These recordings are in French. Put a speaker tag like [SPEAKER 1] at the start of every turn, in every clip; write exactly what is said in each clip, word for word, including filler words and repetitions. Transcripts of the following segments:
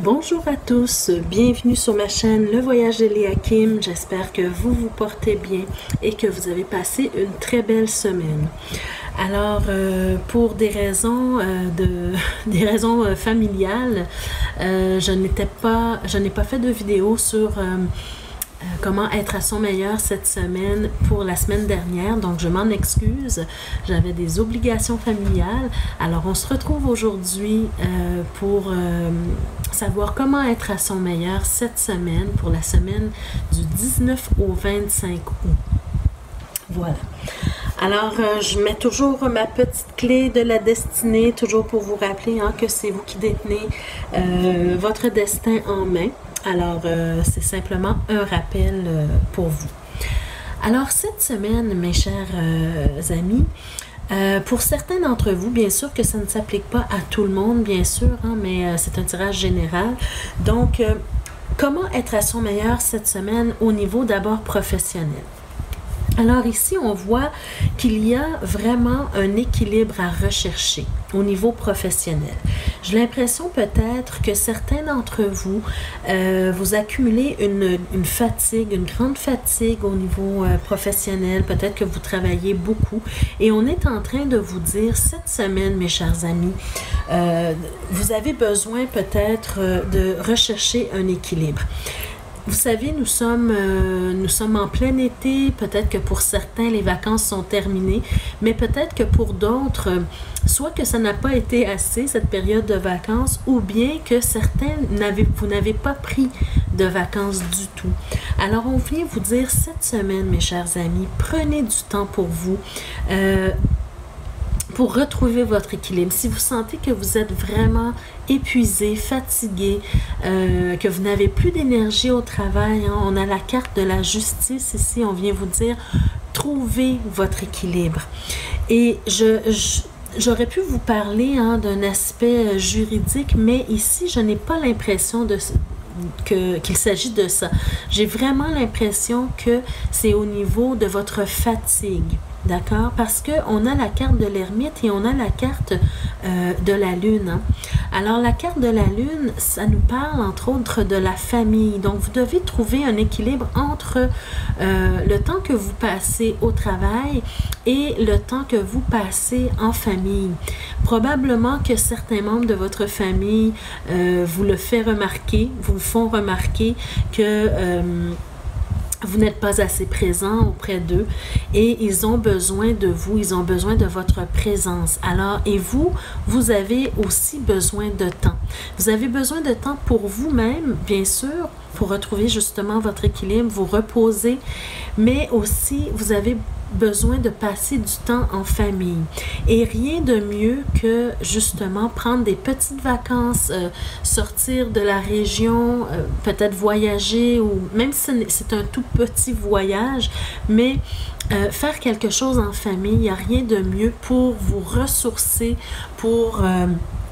[SPEAKER 1] Bonjour à tous, bienvenue sur ma chaîne Le Voyage de Léa Kim. J'espère que vous vous portez bien et que vous avez passé une très belle semaine. Alors, euh, pour des raisons, euh, de, des raisons euh, familiales, euh, je n'étais pas, je n'ai pas fait de vidéo sur euh, euh, comment être à son meilleur cette semaine pour la semaine dernière. Donc, je m'en excuse. J'avais des obligations familiales. Alors, on se retrouve aujourd'hui euh, pour euh, savoir comment être à son meilleur cette semaine, pour la semaine du dix-neuf au vingt-cinq août. Voilà. Alors, euh, je mets toujours ma petite clé de la destinée, toujours pour vous rappeler hein, que c'est vous qui détenez euh, votre destin en main. Alors, euh, c'est simplement un rappel euh, pour vous. Alors, cette semaine, mes chers euh, amis, euh, pour certains d'entre vous, bien sûr que ça ne s'applique pas à tout le monde, bien sûr, hein, mais euh, c'est un tirage général. Donc, euh, comment être à son meilleur cette semaine au niveau d'abord professionnel? Alors ici, on voit qu'il y a vraiment un équilibre à rechercher au niveau professionnel. J'ai l'impression peut-être que certains d'entre vous, euh, vous accumulez une, une fatigue, une grande fatigue au niveau euh, professionnel. Peut-être que vous travaillez beaucoup et on est en train de vous dire cette semaine, mes chers amis, euh, vous avez besoin peut-être euh, de rechercher un équilibre. Vous savez, nous sommes, euh, nous sommes en plein été, peut-être que pour certains, les vacances sont terminées, mais peut-être que pour d'autres, euh, soit que ça n'a pas été assez, cette période de vacances, ou bien que certains, n'avez, vous n'avez pas pris de vacances du tout. Alors, on vient vous dire cette semaine, mes chers amis, prenez du temps pour vous. Euh, pour retrouver votre équilibre. Si vous sentez que vous êtes vraiment épuisé, fatigué, euh, que vous n'avez plus d'énergie au travail, hein, on a la carte de la justice ici, on vient vous dire, trouvez votre équilibre. Et je... je J'aurais pu vous parler hein, d'un aspect juridique, mais ici, je n'ai pas l'impression de que, qu'il s'agit de ça. J'ai vraiment l'impression que c'est au niveau de votre fatigue. D'accord? Parce qu'on a la carte de l'ermite et on a la carte euh, de la lune. Hein. Alors, la carte de la lune, ça nous parle entre autres de la famille. Donc, vous devez trouver un équilibre entre euh, le temps que vous passez au travail et le temps que vous passez en famille. Probablement que certains membres de votre famille euh, vous le font remarquer, vous font remarquer que... Euh, vous n'êtes pas assez présent auprès d'eux et ils ont besoin de vous, ils ont besoin de votre présence. Alors, et vous, vous avez aussi besoin de temps. Vous avez besoin de temps pour vous-même, bien sûr, pour retrouver justement votre équilibre, vous reposer, mais aussi vous avez besoin de passer du temps en famille. Et rien de mieux que justement prendre des petites vacances, euh, sortir de la région, euh, peut-être voyager ou même si c'est un tout petit voyage, mais euh, faire quelque chose en famille, il n'y a rien de mieux pour vous ressourcer, pour... Euh,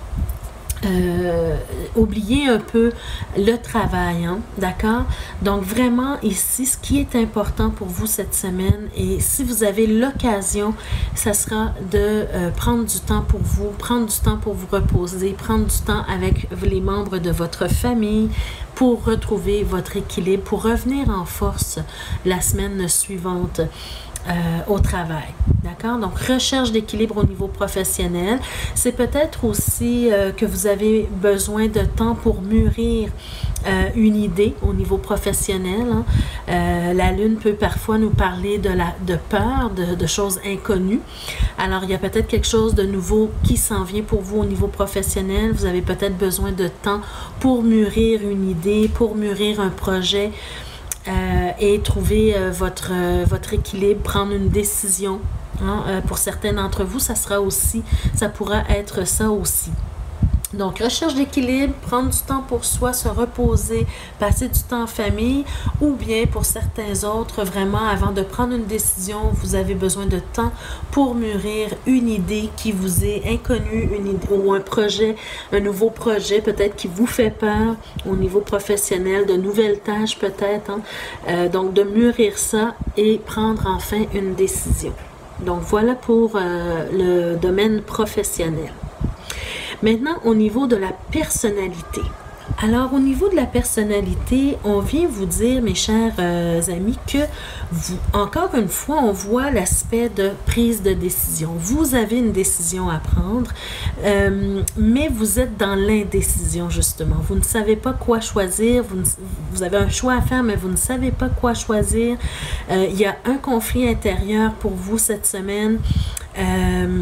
[SPEAKER 1] Euh, oublier un peu le travail, hein, d'accord? Donc vraiment ici, ce qui est important pour vous cette semaine, et si vous avez l'occasion, ça sera de euh, prendre du temps pour vous, prendre du temps pour vous reposer, prendre du temps avec les membres de votre famille pour retrouver votre équilibre, pour revenir en force la semaine suivante. Euh, au travail, d'accord? Donc, recherche d'équilibre au niveau professionnel. C'est peut-être aussi euh, que vous avez besoin de temps pour mûrir euh, une idée au niveau professionnel. Hein. Euh, la Lune peut parfois nous parler de, la, de peur, de, de choses inconnues. Alors, il y a peut-être quelque chose de nouveau qui s'en vient pour vous au niveau professionnel. Vous avez peut-être besoin de temps pour mûrir une idée, pour mûrir un projet. Euh, et trouver euh, votre, euh, votre équilibre, prendre une décision. Hein, euh, pour certains d'entre vous, ça sera aussi, ça pourra être ça aussi. Donc, recherche d'équilibre, prendre du temps pour soi, se reposer, passer du temps en famille, ou bien pour certains autres, vraiment, avant de prendre une décision, vous avez besoin de temps pour mûrir une idée qui vous est inconnue, une idée, ou un projet, un nouveau projet peut-être qui vous fait peur au niveau professionnel, de nouvelles tâches peut-être. Hein? Euh, donc, de mûrir ça et prendre enfin une décision. Donc, voilà pour euh, le domaine professionnel. Maintenant, au niveau de la personnalité, Alors, au niveau de la personnalité, on vient vous dire, mes chers euh, amis, que vous, encore une fois, on voit l'aspect de prise de décision. Vous avez une décision à prendre, euh, mais vous êtes dans l'indécision, justement. Vous ne savez pas quoi choisir, vous, ne, vous avez un choix à faire, mais vous ne savez pas quoi choisir. Euh, il y a un conflit intérieur pour vous cette semaine. Euh,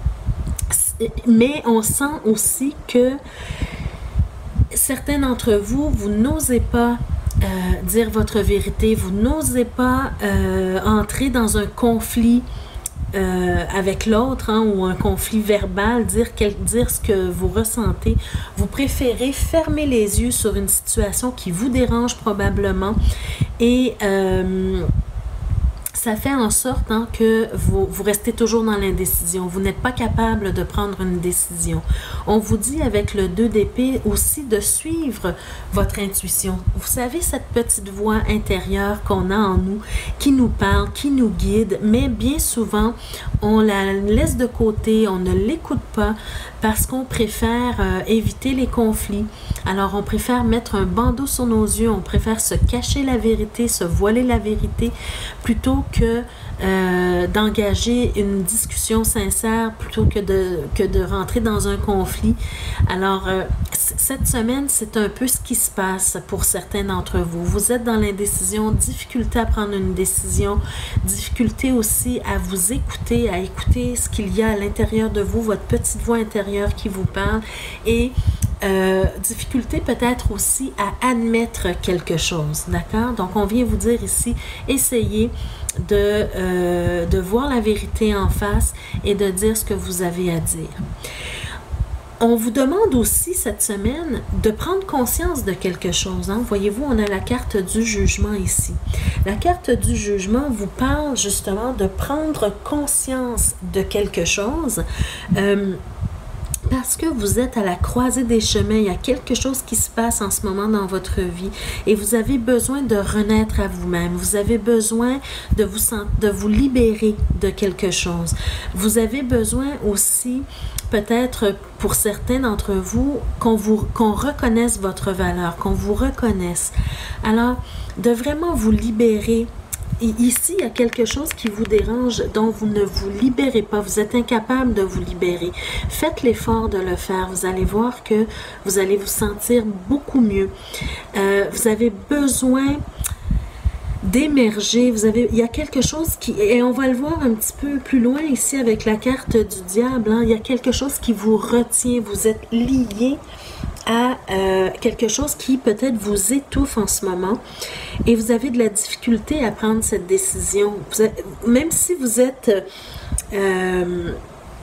[SPEAKER 1] mais on sent aussi que certains d'entre vous, vous n'osez pas euh, dire votre vérité, vous n'osez pas euh, entrer dans un conflit euh, avec l'autre, hein, ou un conflit verbal, dire, quel, dire ce que vous ressentez. Vous préférez fermer les yeux sur une situation qui vous dérange probablement et euh, ça fait en sorte hein, que vous, vous restez toujours dans l'indécision. Vous n'êtes pas capable de prendre une décision. On vous dit avec le deux d'épée aussi de suivre votre intuition. Vous savez, cette petite voix intérieure qu'on a en nous, qui nous parle, qui nous guide, mais bien souvent, on la laisse de côté, on ne l'écoute pas parce qu'on préfère euh, éviter les conflits. Alors, on préfère mettre un bandeau sur nos yeux, on préfère se cacher la vérité, se voiler la vérité, plutôt que euh, d'engager une discussion sincère, plutôt que de, que de rentrer dans un conflit. Alors, euh, cette semaine, c'est un peu ce qui se passe pour certains d'entre vous. Vous êtes dans l'indécision, difficulté à prendre une décision, difficulté aussi à vous écouter, à écouter ce qu'il y a à l'intérieur de vous, votre petite voix intérieure qui vous parle, et Euh, difficulté peut-être aussi à admettre quelque chose, d'accord? Donc, on vient vous dire ici, essayez de, euh, de voir la vérité en face et de dire ce que vous avez à dire. On vous demande aussi cette semaine de prendre conscience de quelque chose. Hein? Voyez-vous, on a la carte du jugement ici. La carte du jugement vous parle justement de prendre conscience de quelque chose. Euh, Parce que vous êtes à la croisée des chemins, il y a quelque chose qui se passe en ce moment dans votre vie et vous avez besoin de renaître à vous-même. Vous avez besoin de vous, de vous libérer de quelque chose. Vous avez besoin aussi, peut-être pour certains d'entre vous, qu'on vous, qu'on reconnaisse votre valeur, qu'on vous reconnaisse. Alors, de vraiment vous libérer. Et ici, il y a quelque chose qui vous dérange, dont vous ne vous libérez pas. Vous êtes incapable de vous libérer. Faites l'effort de le faire. Vous allez voir que vous allez vous sentir beaucoup mieux. Euh, vous avez besoin d'émerger. Vous avez, il y a quelque chose qui, et on va le voir un petit peu plus loin ici avec la carte du diable, hein, il y a quelque chose qui vous retient. Vous êtes lié à euh, quelque chose qui peut-être vous étouffe en ce moment et vous avez de la difficulté à prendre cette décision. Vous êtes, même si vous êtes euh,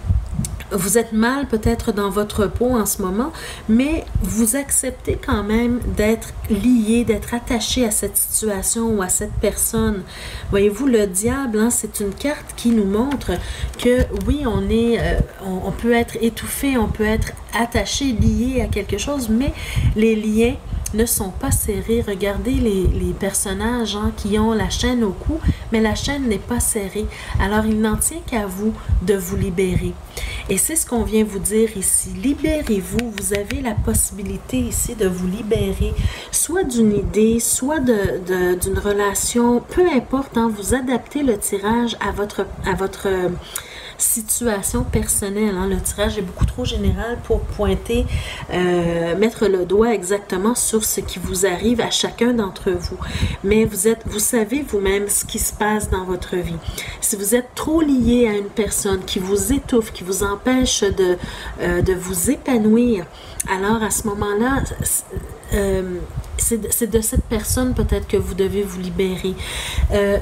[SPEAKER 1] vous êtes mal peut-être dans votre peau en ce moment, mais vous acceptez quand même d'être lié, d'être attaché à cette situation ou à cette personne. Voyez-vous, le diable, hein, c'est une carte qui nous montre que oui, on est, euh, on, on peut être étouffé, on peut être attaché, lié à quelque chose, mais les liens ne sont pas serrés. Regardez les, les personnages hein, qui ont la chaîne au cou, mais la chaîne n'est pas serrée. Alors, il n'en tient qu'à vous de vous libérer. Et c'est ce qu'on vient vous dire ici. Libérez-vous. Vous avez la possibilité ici de vous libérer, soit d'une idée, soit de, de, d'une relation, peu importe. Hein, vous adaptez le tirage à votre, à votre situation personnelle. Hein. Le tirage est beaucoup trop général pour pointer, euh, mettre le doigt exactement sur ce qui vous arrive à chacun d'entre vous. Mais vous êtes, vous savez vous-même ce qui se passe dans votre vie. Si vous êtes trop lié à une personne qui vous étouffe, qui vous empêche de, euh, de vous épanouir, alors à ce moment-là, euh, c'est de cette personne peut-être que vous devez vous libérer. Euh,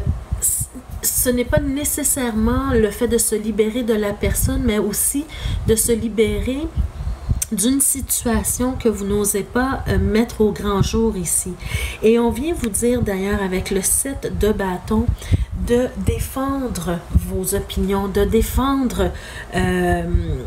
[SPEAKER 1] Ce n'est pas nécessairement le fait de se libérer de la personne, mais aussi de se libérer d'une situation que vous n'osez pas euh, mettre au grand jour ici. Et on vient vous dire d'ailleurs avec le sept de bâton de défendre vos opinions, de défendre euh,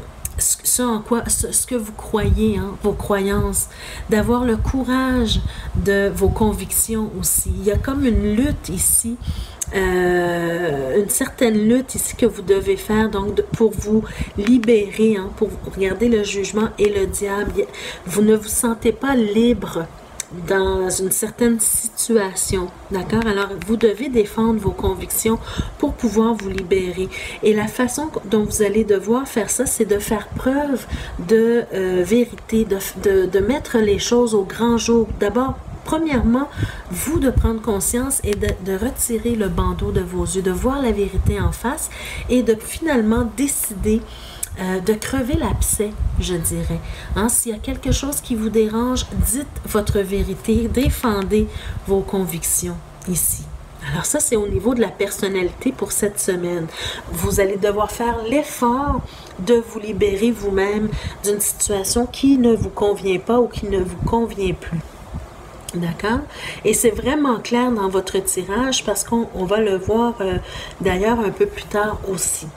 [SPEAKER 1] ce, en quoi, ce, ce que vous croyez, hein, vos croyances, d'avoir le courage de vos convictions aussi. Il y a comme une lutte ici euh, une certaine lutte ici que vous devez faire, donc de, pour vous libérer, hein, pour regarder le jugement et le diable. Vous ne vous sentez pas libre dans une certaine situation, d'accord? Alors, vous devez défendre vos convictions pour pouvoir vous libérer. Et la façon dont vous allez devoir faire ça, c'est de faire preuve de euh, vérité, de, de, de mettre les choses au grand jour. D'abord, premièrement, vous de prendre conscience et de, de retirer le bandeau de vos yeux, de voir la vérité en face et de finalement décider Euh, de crever l'abcès, je dirais. Hein, s'il y a quelque chose qui vous dérange, dites votre vérité, défendez vos convictions ici. Alors ça, c'est au niveau de la personnalité pour cette semaine. Vous allez devoir faire l'effort de vous libérer vous-même d'une situation qui ne vous convient pas ou qui ne vous convient plus. D'accord? Et c'est vraiment clair dans votre tirage parce qu'on on va le voir euh, d'ailleurs un peu plus tard aussi.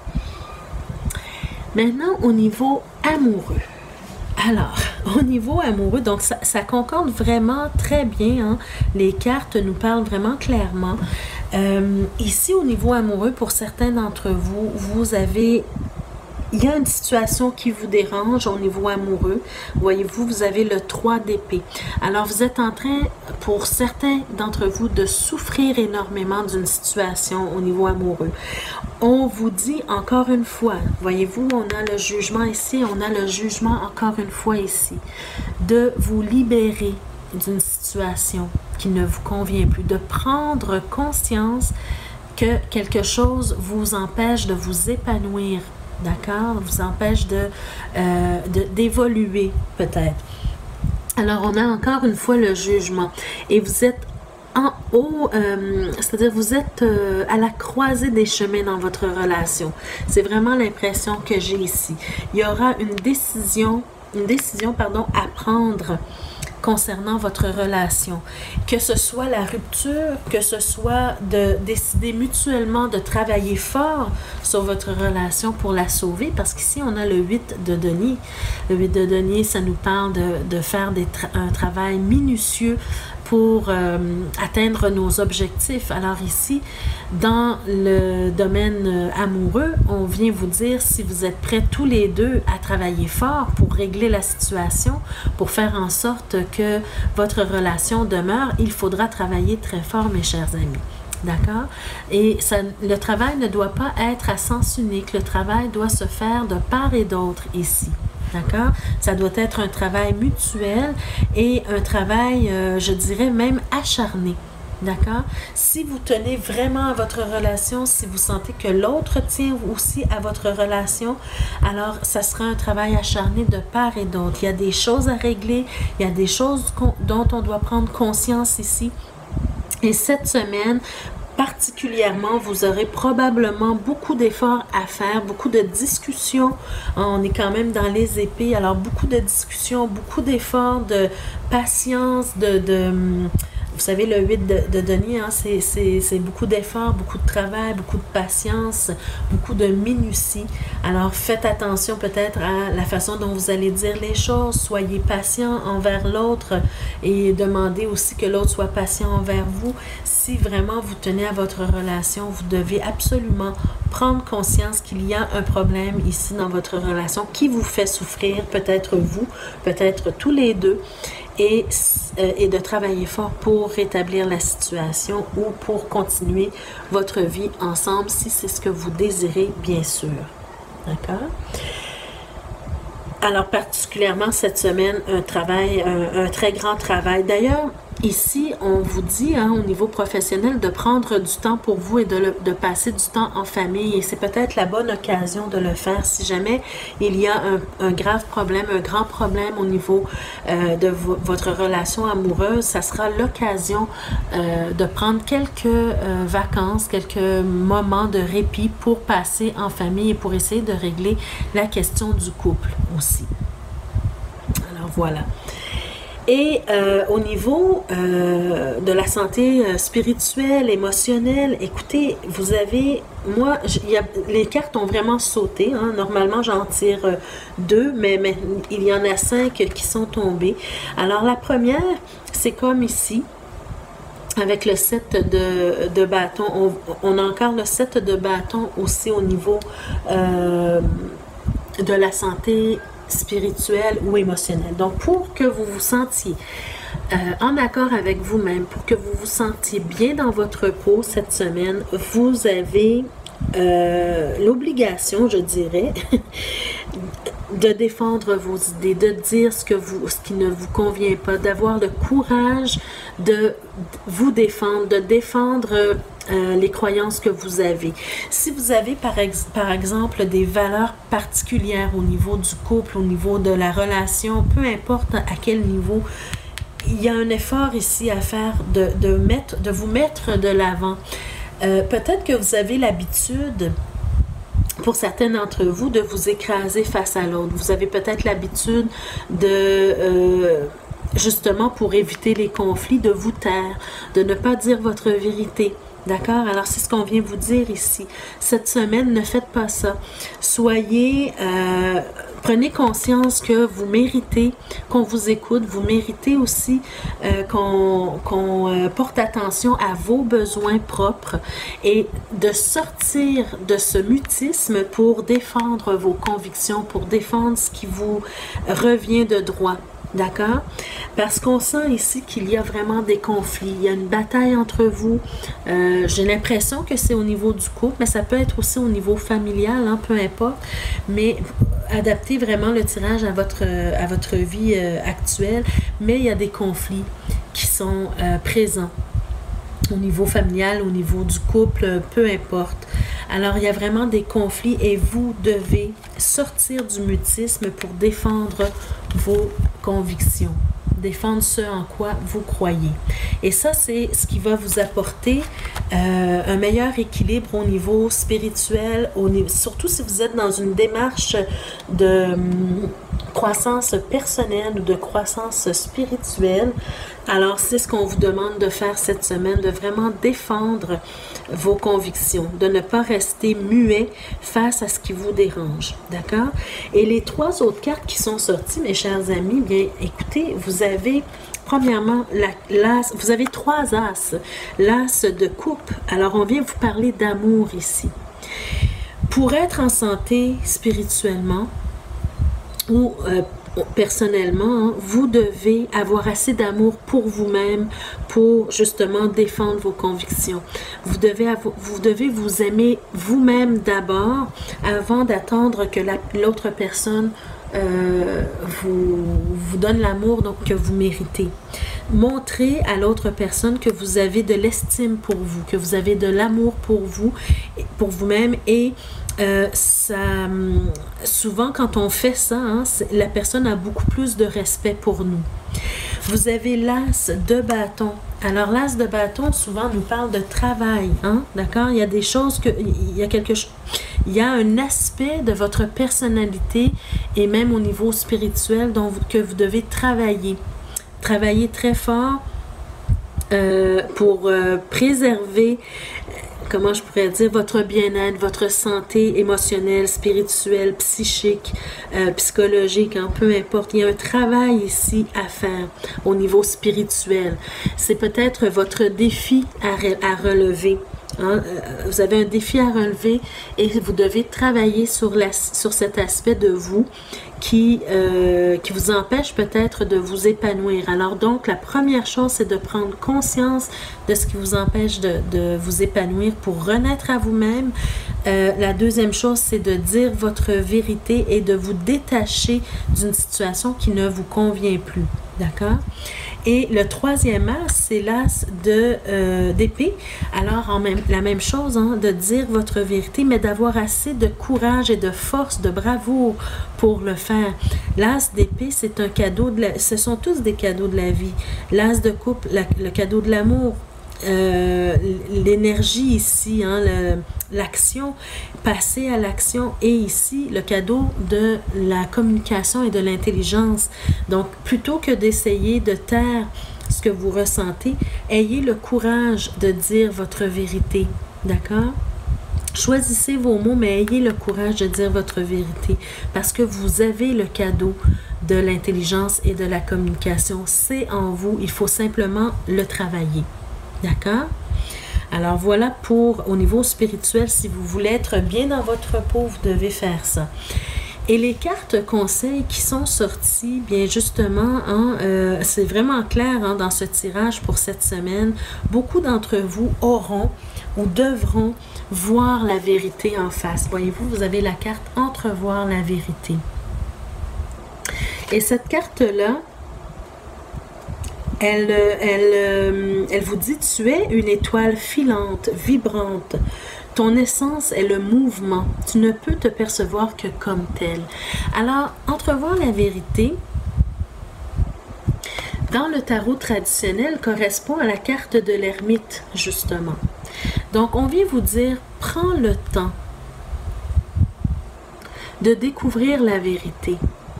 [SPEAKER 1] Maintenant, au niveau amoureux. Alors, au niveau amoureux, donc ça, ça concorde vraiment très bien. Hein? Les cartes nous parlent vraiment clairement. Euh, ici, au niveau amoureux, pour certains d'entre vous, vous avez... Il y a une situation qui vous dérange au niveau amoureux. Voyez-vous, vous avez le trois d'épée. Alors, vous êtes en train, pour certains d'entre vous, de souffrir énormément d'une situation au niveau amoureux. On vous dit encore une fois, voyez-vous, on a le jugement ici, on a le jugement encore une fois ici, de vous libérer d'une situation qui ne vous convient plus, de prendre conscience que quelque chose vous empêche de vous épanouir. D'accord? Vous empêche de, euh, de, d'évoluer peut-être. Alors, on a encore une fois le jugement. Et vous êtes en haut, euh, c'est-à-dire vous êtes euh, à la croisée des chemins dans votre relation. C'est vraiment l'impression que j'ai ici. Il y aura une décision, une décision, pardon, à prendre concernant votre relation. Que ce soit la rupture, que ce soit de décider mutuellement de travailler fort sur votre relation pour la sauver, parce qu'ici on a le huit de denier. Le huit de denier, ça nous parle de, de faire des tra- un travail minutieux pour euh, atteindre nos objectifs. Alors ici, dans le domaine euh, amoureux, on vient vous dire si vous êtes prêts tous les deux à travailler fort pour régler la situation, pour faire en sorte que votre relation demeure, il faudra travailler très fort, mes chers amis. D'accord? Et ça, le travail ne doit pas être à sens unique. Le travail doit se faire de part et d'autre ici. D'accord? Ça doit être un travail mutuel et un travail, euh, je dirais, même acharné. D'accord? Si vous tenez vraiment à votre relation, si vous sentez que l'autre tient aussi à votre relation, alors ça sera un travail acharné de part et d'autre. Il y a des choses à régler, il y a des choses dont on doit prendre conscience ici. Et cette semaine, particulièrement, vous aurez probablement beaucoup d'efforts à faire, beaucoup de discussions. On est quand même dans les épées, alors beaucoup de discussions, beaucoup d'efforts, de patience, de... de vous savez, le huit de, de denier, hein, c'est beaucoup d'efforts, beaucoup de travail, beaucoup de patience, beaucoup de minutie. Alors, faites attention peut-être à la façon dont vous allez dire les choses. Soyez patient envers l'autre et demandez aussi que l'autre soit patient envers vous. Si vraiment vous tenez à votre relation, vous devez absolument prendre conscience qu'il y a un problème ici dans votre relation qui vous fait souffrir, peut-être vous, peut-être tous les deux. Et, euh, et de travailler fort pour rétablir la situation ou pour continuer votre vie ensemble si c'est ce que vous désirez, bien sûr. D'accord? Alors, particulièrement cette semaine, un travail, un, un très grand travail. D'ailleurs, ici, on vous dit, hein, au niveau professionnel, de prendre du temps pour vous et de, le, de passer du temps en famille. Et c'est peut-être la bonne occasion de le faire si jamais il y a un, un grave problème, un grand problème au niveau euh, de vo votre relation amoureuse. Ça sera l'occasion euh, de prendre quelques euh, vacances, quelques moments de répit pour passer en famille et pour essayer de régler la question du couple aussi. Alors voilà. Et euh, au niveau euh, de la santé euh, spirituelle, émotionnelle, écoutez, vous avez, moi, y a, les cartes ont vraiment sauté. Hein. Normalement, j'en tire euh, deux, mais, mais il y en a cinq qui sont tombées. Alors, la première, c'est comme ici. avec le sept de, de bâton, on, on a encore le sept de bâton aussi au niveau euh, de la santé spirituelle ou émotionnelle. Donc, pour que vous vous sentiez euh, en accord avec vous-même, pour que vous vous sentiez bien dans votre peau cette semaine, vous avez euh, l'obligation, je dirais, de défendre vos idées, de dire ce, que vous, ce qui ne vous convient pas, d'avoir le courage de vous défendre, de défendre euh, les croyances que vous avez. Si vous avez par, ex, par exemple des valeurs particulières au niveau du couple, au niveau de la relation, peu importe à quel niveau, il y a un effort ici à faire de, de, mettre, de vous mettre de l'avant. Euh, peut-être que vous avez l'habitude, pour certains d'entre vous, de vous écraser face à l'autre. Vous avez peut-être l'habitude de, euh, justement pour éviter les conflits, de vous taire, de ne pas dire votre vérité. D'accord? Alors, c'est ce qu'on vient vous dire ici. Cette semaine, ne faites pas ça. Soyez... Euh, Prenez conscience que vous méritez qu'on vous écoute, vous méritez aussi euh, qu'on qu'on euh, porte attention à vos besoins propres et de sortir de ce mutisme pour défendre vos convictions, pour défendre ce qui vous revient de droit. D'accord? Parce qu'on sent ici qu'il y a vraiment des conflits. Il y a une bataille entre vous. Euh, j'ai l'impression que c'est au niveau du couple, mais ça peut être aussi au niveau familial, hein, peu importe. Mais adaptez vraiment le tirage à votre, à votre vie euh, actuelle. Mais il y a des conflits qui sont euh, présents au niveau familial, au niveau du couple, peu importe. Alors, il y a vraiment des conflits et vous devez sortir du mutisme pour défendre vos convictions, défendre ce en quoi vous croyez. Et ça, c'est ce qui va vous apporter euh, un meilleur équilibre au niveau spirituel, au niveau, surtout si vous êtes dans une démarche de hum, croissance personnelle ou de croissance spirituelle. Alors, c'est ce qu'on vous demande de faire cette semaine, de vraiment défendre vos convictions, de ne pas rester muet face à ce qui vous dérange, d'accord? Et les trois autres cartes qui sont sorties, mes chers amis, bien, écoutez, vous avez, premièrement, l'as, vous avez trois as, l'as de coupe. Alors, on vient vous parler d'amour ici. Pour être en santé spirituellement, ou euh, personnellement, hein, vous devez avoir assez d'amour pour vous-même pour justement défendre vos convictions. Vous devez, avoir, vous, devez vous aimer vous-même d'abord avant d'attendre que l'autre personne euh, vous, vous donne l'amour donc que vous méritez. Montrez à l'autre personne que vous avez de l'estime pour vous, que vous avez de l'amour pour vous, pour vous-même et Euh, ça, souvent quand on fait ça, hein, la personne a beaucoup plus de respect pour nous. Vous avez l'as de bâton. Alors l'as de bâton souvent nous parle de travail, hein, d'accord? Il y a des choses que, il y a quelque chose, il y a un aspect de votre personnalité et même au niveau spirituel dont vous, que vous devez travailler, travailler très fort euh, pour euh, préserver. Comment je pourrais dire, votre bien-être, votre santé émotionnelle, spirituelle, psychique, euh, psychologique, hein, peu importe. Il y a un travail ici à faire au niveau spirituel. C'est peut-être votre défi à, re à relever. Hein? Vous avez un défi à relever et vous devez travailler sur, la, sur cet aspect de vous qui, euh, qui vous empêche peut-être de vous épanouir. Alors donc, la première chose, c'est de prendre conscience de ce qui vous empêche de, de vous épanouir pour renaître à vous-même. Euh, la deuxième chose, c'est de dire votre vérité et de vous détacher d'une situation qui ne vous convient plus. D'accord? Et le troisième as, c'est l'as de euh, d'épée. Alors, en même, la même chose, hein, de dire votre vérité, mais d'avoir assez de courage et de force, de bravoure pour le faire. L'as d'épée, c'est un cadeau de la... Ce sont tous des cadeaux de la vie. L'as de coupe, la, le cadeau de l'amour, euh, l'énergie ici, hein, l'action, passer à l'action, et ici, le cadeau de la communication et de l'intelligence. Donc, plutôt que d'essayer de taire ce que vous ressentez, ayez le courage de dire votre vérité, d'accord? Choisissez vos mots, mais ayez le courage de dire votre vérité, parce que vous avez le cadeau de l'intelligence et de la communication. C'est en vous, il faut simplement le travailler. D'accord? Alors voilà pour au niveau spirituel, si vous voulez être bien dans votre peau, vous devez faire ça. Et les cartes conseils qui sont sorties, bien justement, hein, euh, c'est vraiment clair hein, dans ce tirage pour cette semaine. Beaucoup d'entre vous auront ou devront voir la vérité en face. Voyez-vous, vous avez la carte entrevoir la vérité. Et cette carte-là, Elle, elle, elle vous dit, tu es une étoile filante, vibrante. Ton essence est le mouvement. Tu ne peux te percevoir que comme tel. Alors, entrevoir la vérité, dans le tarot traditionnel, correspond à la carte de l'ermite, justement. Donc, on vient vous dire, prends le temps de découvrir la vérité.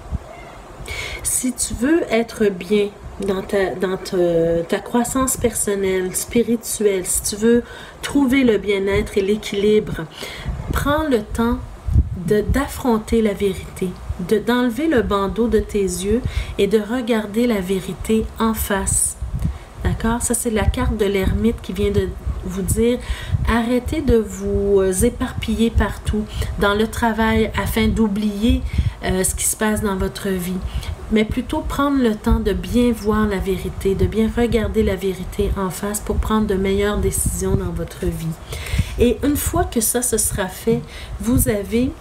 [SPEAKER 1] Si tu veux être bien, dans ta, dans ta, ta croissance personnelle, spirituelle, si tu veux trouver le bien-être et l'équilibre, prends le temps de, d'affronter la vérité, de, d'enlever le bandeau de tes yeux et de regarder la vérité en face. D'accord? Ça, c'est la carte de l'ermite qui vient de vous dire, arrêtez de vous éparpiller partout dans le travail afin d'oublier euh, ce qui se passe dans votre vie. Mais plutôt prendre le temps de bien voir la vérité, de bien regarder la vérité en face pour prendre de meilleures décisions dans votre vie. Et une fois que ça se sera fait, vous avez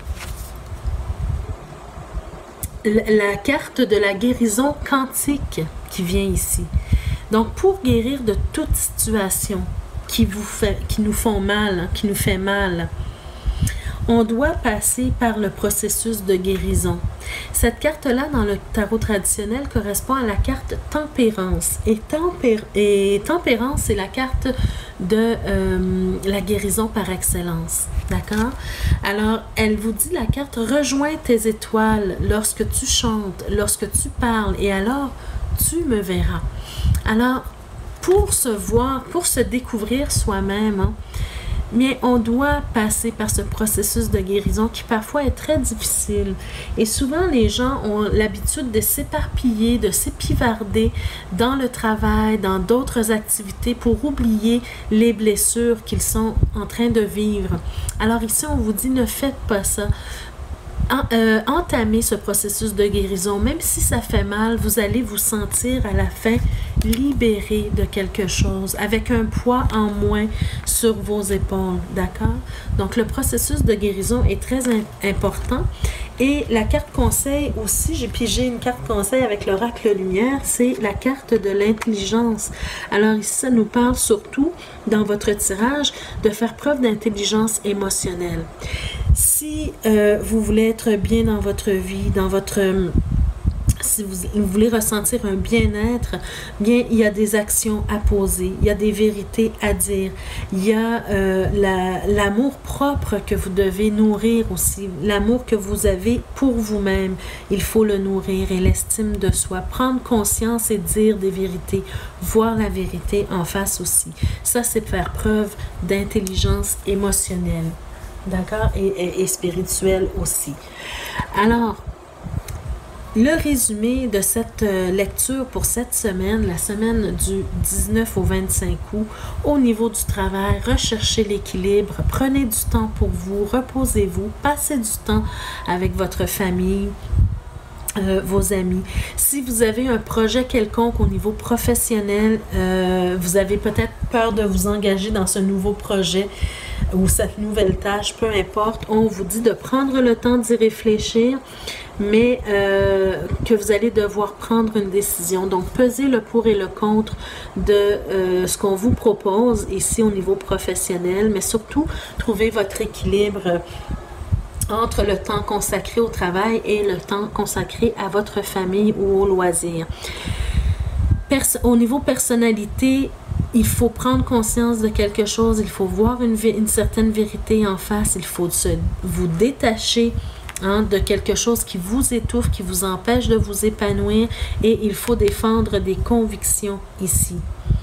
[SPEAKER 1] la carte de la guérison quantique qui vient ici. Donc, pour guérir de toute situation qui, vous fait, qui nous font mal, qui nous fait mal, on doit passer par le processus de guérison. Cette carte-là, dans le tarot traditionnel, correspond à la carte tempérance. Et, tempé et tempérance, c'est la carte de euh, la guérison par excellence. D'accord? Alors, elle vous dit, la carte, rejoins tes étoiles lorsque tu chantes, lorsque tu parles, et alors, tu me verras. Alors, pour se voir, pour se découvrir soi-même, hein, mais on doit passer par ce processus de guérison qui parfois est très difficile. Et souvent, les gens ont l'habitude de s'éparpiller, de s'épivarder dans le travail, dans d'autres activités pour oublier les blessures qu'ils sont en train de vivre. Alors ici, on vous dit, ne faites pas ça. En, euh, entamer ce processus de guérison, même si ça fait mal, vous allez vous sentir à la fin libéré de quelque chose, avec un poids en moins sur vos épaules, d'accord? Donc, le processus de guérison est très important. Et la carte conseil aussi, j'ai pigé une carte conseil avec l'oracle lumière, c'est la carte de l'intelligence. Alors ici, ça nous parle surtout, dans votre tirage, de faire preuve d'intelligence émotionnelle. Si euh, vous voulez être bien dans votre vie, dans votre... Si vous, vous voulez ressentir un bien-être, bien, il y a des actions à poser, il y a des vérités à dire, il y a euh, la, l'amour propre que vous devez nourrir aussi, l'amour que vous avez pour vous-même, il faut le nourrir, et l'estime de soi, prendre conscience et dire des vérités, voir la vérité en face aussi. Ça, c'est faire preuve d'intelligence émotionnelle, d'accord, et, et, et spirituelle aussi. Alors, le résumé de cette lecture pour cette semaine, la semaine du dix-neuf au vingt-cinq août, au niveau du travail, recherchez l'équilibre, prenez du temps pour vous, reposez-vous, passez du temps avec votre famille, Euh, vos amis. Si vous avez un projet quelconque au niveau professionnel, euh, vous avez peut-être peur de vous engager dans ce nouveau projet ou cette nouvelle tâche, peu importe, on vous dit de prendre le temps d'y réfléchir, mais euh, que vous allez devoir prendre une décision. Donc, pesez le pour et le contre de euh, ce qu'on vous propose ici au niveau professionnel, mais surtout, trouvez votre équilibre entre le temps consacré au travail et le temps consacré à votre famille ou au loisir. Pers- au niveau personnalité, il faut prendre conscience de quelque chose, il faut voir une, une certaine vérité en face, il faut se, vous détacher hein, de quelque chose qui vous étouffe, qui vous empêche de vous épanouir, et il faut défendre des convictions ici.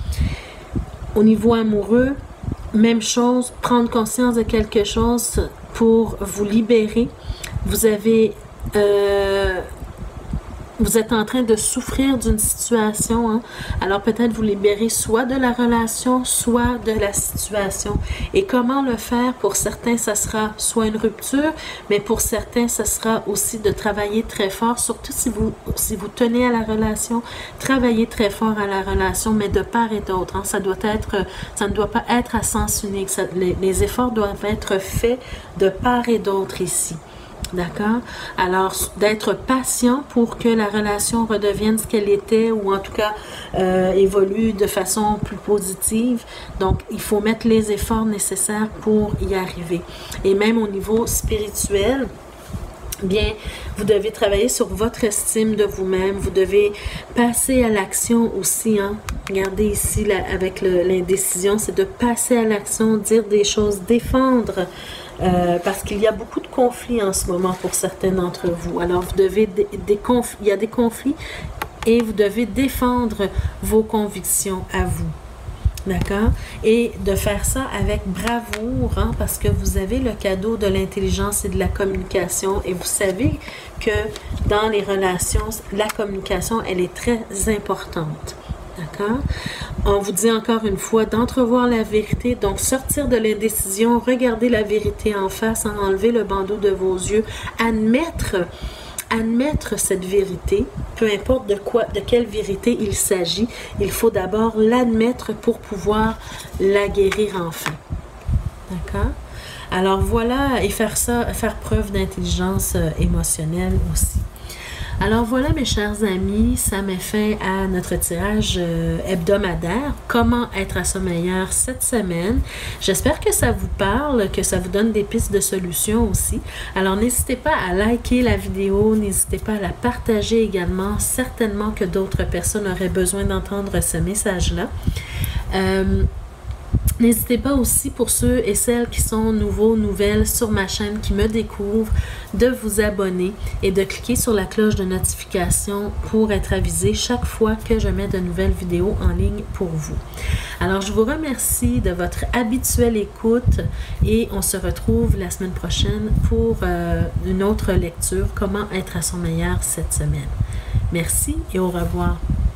[SPEAKER 1] Au niveau amoureux, même chose, prendre conscience de quelque chose pour vous libérer. Vous avez euh, vous êtes en train de souffrir d'une situation, hein? Alors peut-être vous libérer soit de la relation, soit de la situation. Et comment le faire? Pour certains, ça sera soit une rupture, mais pour certains, ça sera aussi de travailler très fort, surtout si vous, si vous tenez à la relation, travaillez très fort à la relation, mais de part et d'autre. Hein? Ça doit être, ça ne doit pas être à sens unique. Ça, les, les efforts doivent être faits de part et d'autre ici. D'accord? Alors, d'être patient pour que la relation redevienne ce qu'elle était ou en tout cas euh, évolue de façon plus positive. Donc, il faut mettre les efforts nécessaires pour y arriver. Et même au niveau spirituel, bien, vous devez travailler sur votre estime de vous-même. Vous devez passer à l'action aussi. Hein? Regardez ici là, avec l'indécision, c'est de passer à l'action, dire des choses, défendre. Euh, parce qu'il y a beaucoup de conflits en ce moment pour certains d'entre vous. Alors, vous devez des, des conflits, il y a des conflits et vous devez défendre vos convictions à vous. D'accord? Et de faire ça avec bravoure, hein, parce que vous avez le cadeau de l'intelligence et de la communication et vous savez que dans les relations, la communication, elle est très importante. D'accord? On vous dit encore une fois d'entrevoir la vérité, donc sortir de l'indécision, regarder la vérité en face, enlever le bandeau de vos yeux, admettre, admettre cette vérité, peu importe de quoi, de quelle vérité il s'agit, il faut d'abord l'admettre pour pouvoir la guérir enfin. D'accord? Alors voilà, et faire ça, faire preuve d'intelligence euh, émotionnelle aussi. Alors voilà mes chers amis, ça met fin à notre tirage euh, hebdomadaire. Comment être à son meilleur cette semaine. J'espère que ça vous parle, que ça vous donne des pistes de solutions aussi. Alors n'hésitez pas à liker la vidéo, n'hésitez pas à la partager également. Certainement que d'autres personnes auraient besoin d'entendre ce message-là. Euh, N'hésitez pas aussi pour ceux et celles qui sont nouveaux, nouvelles sur ma chaîne, qui me découvrent, de vous abonner et de cliquer sur la cloche de notification pour être avisé chaque fois que je mets de nouvelles vidéos en ligne pour vous. Alors, je vous remercie de votre habituelle écoute et on se retrouve la semaine prochaine pour euh, une autre lecture, comment être à son meilleur cette semaine. Merci et au revoir.